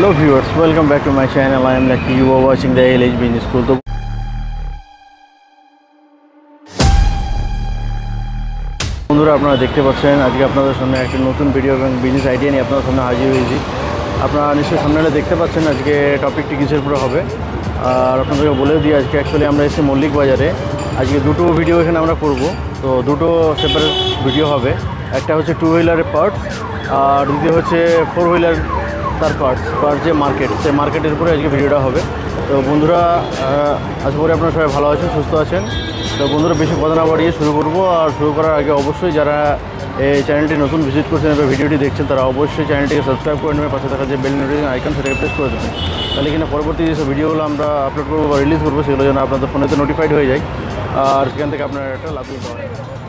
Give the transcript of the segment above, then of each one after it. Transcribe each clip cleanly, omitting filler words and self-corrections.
Hello viewers, welcome back to my channel. I am Lucky. You are watching the LH Business School. তো বন্ধুরা আপনারা দেখতে পাচ্ছেন আজকে আপনাদের সামনে একটা নতুন ভিডিও এবং বিজনেস আইডিয়া নিয়ে আপনাদের সামনে হাজির হয়েছি। আপনারা নিশ্চয়ই সামনে দেখতে পাচ্ছেন আজকে টপিকটি কিসের উপরে হবে। আর আপনাদেরকে বলেও দিই আজকে অ্যাকচুয়ালি আমরা এসেছি মল্লিক বাজারে। আজকে দুটো ভিডিও এখানে আমরা করব। তো দুটো সেপারেট ভিডিও হবে। একটা হচ্ছে টু হুইলারের পার্টস আর দ্বিতীয় হচ্ছে ফোর হুইলার তার পার্টস যে মার্কেট, সেই মার্কেটের উপরে আজকে ভিডিওটা হবে। তো বন্ধুরা আশা করি আপনারা সবাই ভালো আছেন, সুস্থ আছেন। তো বন্ধুরা বেশি কথা না বাড়িয়ে শুরু করবো। আর শুরু করার আগে অবশ্যই যারা এই চ্যানেলটি নতুন ভিজিট করছেন বা ভিডিওটি দেখছেন তারা অবশ্যই চ্যানেলটিকে সাবস্ক্রাইব করে নেবেন, পাশে থাকা যে বেল নোটিফিকেশন আইকন সেটাকে প্রেস করে দেবেন। তাহলে কিনা পরবর্তী যেসব ভিডিওগুলো আমরা আপলোড করবো বা রিলিজ করবো সেগুলো যেন আপনাদের ফোনেতে নোটিফাইড হয়ে যায় আর সেখান থেকে আপনারা একটা লাভ নিতে পারেন।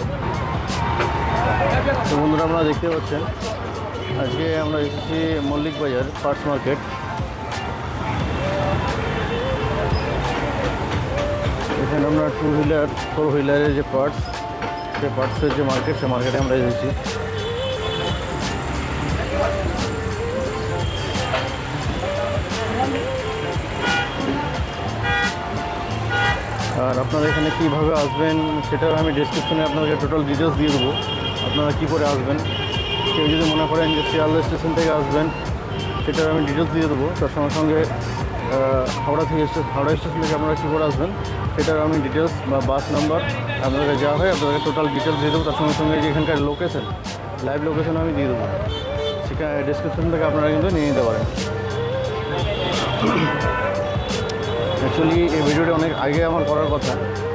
তো বন্ধুরা আপনারা দেখতে পাচ্ছেন আজকে আমরা এসেছি মল্লিক বাজার পার্টস মার্কেট। এখানে আমরা টু হুইলার ফোর হুইলারের যে পার্টস, সেই পার্টসের যে মার্কেট, সেই মার্কেটে আমরা এসেছি। আর আপনারা এখানে কীভাবে আসবেন সেটাও আমি ডিসক্রিপশনে আপনাদেরকে টোটাল ডিটেলস দিয়ে দেবো। আপনারা কী করে আসবেন, কেউ যদি মনে করেন যে শিয়ালদা স্টেশন থেকে আসবেন সেটার আমি ডিটেলস দিয়ে দেবো। তার সঙ্গে সঙ্গে হাওড়া স্টেশন থেকে আপনারা কী করে আসবেন সেটার আমি ডিটেলস বা বাস নাম্বার আপনাদেরকে যা হয় আপনাদেরকে টোটাল ডিটেলস দিয়ে দেবো। তার সঙ্গে সঙ্গে যে এখানকার লোকেশন, লাইভ লোকেশন আমি দিয়ে দেবো, সেখানে ডিসক্রিপশন থেকে আপনারা কিন্তু নিয়ে নিতে পারেন। অ্যাকচুয়ালি এই ভিডিওটা অনেক আগে আমার করার কথা,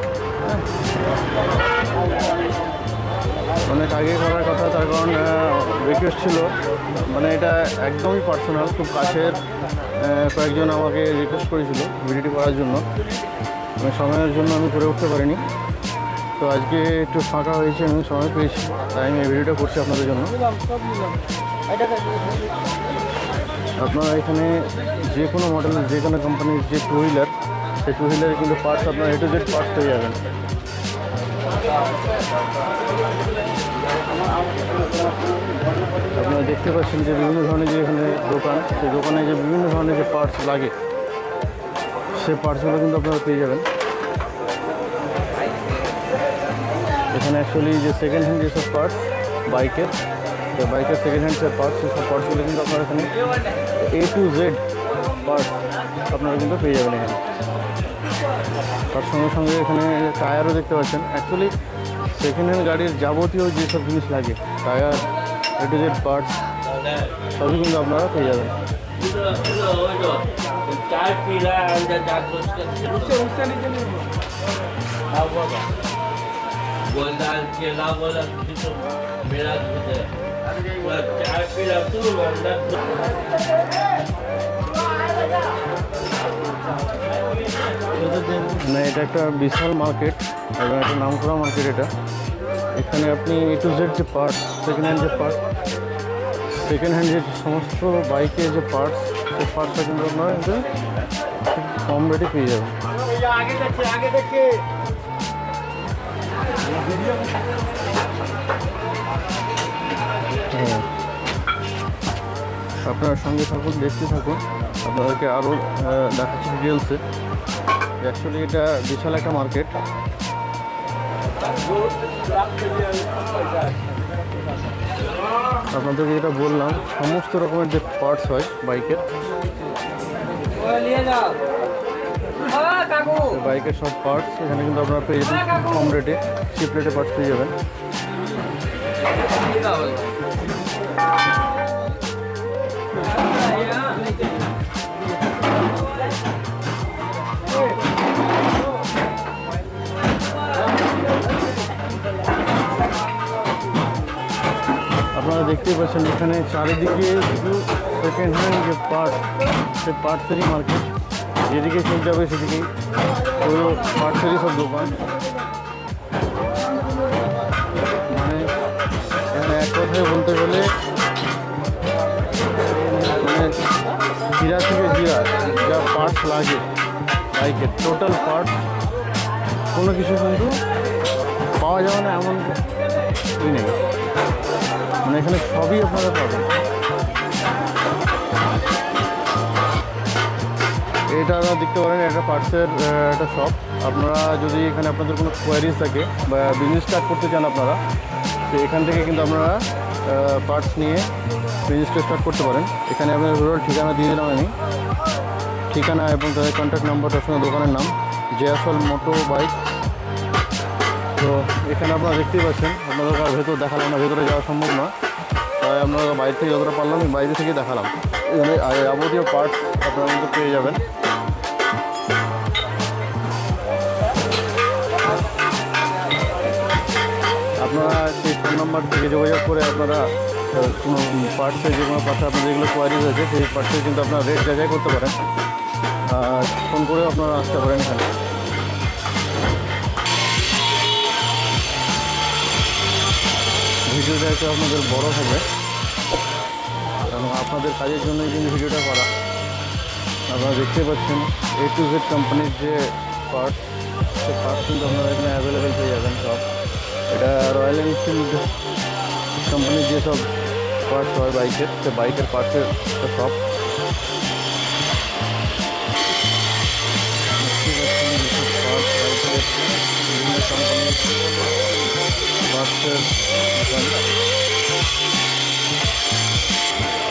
অনেক আগে করার কথা। তার কারণ রিকোয়েস্ট ছিল, মানে এটা একদমই পার্সোনাল, খুব কাছের কয়েকজন আমাকে রিকোয়েস্ট করেছিল ভিডিওটি করার জন্য। সময়ের জন্য আমি করে উঠতে পারিনি। তো আজকে একটু ফাঁকা হয়েছে, আমি সময় পেয়েছি, তাই আমি এই ভিডিওটা করছি আপনাদের জন্য। আপনারা এখানে যে কোনো মডেলের যে কোনো কোম্পানির যে টু হুইলার, সেই টু হুইলারের কিন্তু পার্টস আপনারা A to Z পার্টস পেয়ে যাবেন। আপনারা দেখতে পাচ্ছেন যে বিভিন্ন ধরনের যে এখানে দোকান, সেই দোকানে যে বিভিন্ন ধরনের যে পার্টস লাগে সেই পার্টসগুলো কিন্তু আপনারা পেয়ে যাবেন এখানে। অ্যাকচুয়ালি যে সেকেন্ড হ্যান্ড যেসব পার্টস বাইকের, তো বাইকের সেকেন্ড হ্যান্ড যে পার্টস, সেসব পার্টসগুলো কিন্তু আপনারা এখানে A to Z পার্টস আপনারা কিন্তু পেয়ে যাবেন এখানে। তার সঙ্গে সঙ্গে এখানে টায়ারও দেখতে পাচ্ছেন। অ্যাকচুয়ালি সেকেন্ড হ্যান্ড গাড়ির যাবতীয় যেসব জিনিস লাগে, tyre, A to Z parts সবই কিন্তু আপনারা পেয়ে যাবেন। মানে এটা একটা বিশাল মার্কেট এবং একটা নামকরা মার্কেট এটা। এখানে আপনি A to Z যে পার্টস, সেকেন্ড হ্যান্ড যে পার্ট, সেকেন্ড হ্যান্ড যে সমস্ত বাইকের যে পার্টস, সেই পার্টসটা কিন্তু আপনারা কিন্তু কম রেটে পেয়ে যাবেন। হ্যাঁ, আপনার সঙ্গে থাকুন, দেখতে থাকুন, আপনাদেরকে আরও দেখাচ্ছি ডিটেলসে। অ্যাকচুয়ালি এটা বিশাল একটা মার্কেট। আপনাদেরকে যেটা বললাম, সমস্ত রকমের যে পার্টস হয় বাইকের, বাইকের সব পার্টস এখানে কিন্তু আপনারা পেয়ে যাবেন কম রেটে, চিপ রেটে পার্টস পেয়ে যাবেন। আপনারা দেখতেই পাচ্ছেন এখানে চারিদিকে শুধু সেকেন্ড হ্যান্ড যে পার্টস, সেই পার্টসেরই মার্কেট। যেদিকে চোখ যাবে সেদিকেই পুরো পার্টসেরই সব দোকান। মানে এখানে এক কথায় বলতে গেলে মানে হীরা থেকে জিরা যা পার্টস লাগে বাইকের, টোটাল পার্টস কোনো কিছু কিন্তু পাওয়া যাবে না এমন নেই। মানে এখানে সবই আপনারা পাবেন। এটা আপনারা দেখতে পারেন, এটা পার্টসের একটা শপ। আপনারা যদি এখানে আপনাদের কোনো কোয়ারিজ থাকে বা বিজনেস স্টার্ট করতে চান আপনারা, তো এখান থেকে কিন্তু আপনারা পার্টস নিয়ে বিজনেসটা স্টার্ট করতে পারেন। এখানে আপনার রুরাল ঠিকানা দিয়ে দিলাম আমি, ঠিকানা এবং তাদের কন্ট্যাক্ট নাম্বার, তার সঙ্গে দোকানের নাম জেএসএল মোটো বাইক। তো এখানে আপনারা দেখতেই পাচ্ছেন, আপনাদের ভেতর দেখালাম না, ভেতরে যাওয়া সম্ভব না, তাই আপনারা বাইরে থেকে যতটা পারলাম বাইরে থেকে দেখালাম। এখানে যাবতীয় পার্টস আপনারা কিন্তু পেয়ে যাবেন। আপনারা সেই ফোন নাম্বার থেকে যোগাযোগ করে আপনারা কোনো পার্টসে, যে কোনো পার্টসে আপনার যেগুলো কোয়ারিজ আছে সেই পার্টসে কিন্তু আপনারা রেট যাচাই করতে পারেন, আর ফোন করেও আপনারা আসতে পারেন এখানে। ভিডিওটা একটু আপনাদের বড় হবে, কারণ আপনাদের কাজের জন্যই কিন্তু ভিডিওটা করা। আপনারা দেখতে পাচ্ছেন A to Z কোম্পানির যে পার্টস, সে পার্টস কিন্তু আপনারা এখানে অ্যাভেলেবেল পেয়ে যাবেন সব। এটা রয়্যাল এনফিল্ড কোম্পানির যেসব পার্টস হয় বাইকের, সে বাইকের পার্টসের একটা শপ। বিভিন্ন কোম্পানির পার্টসের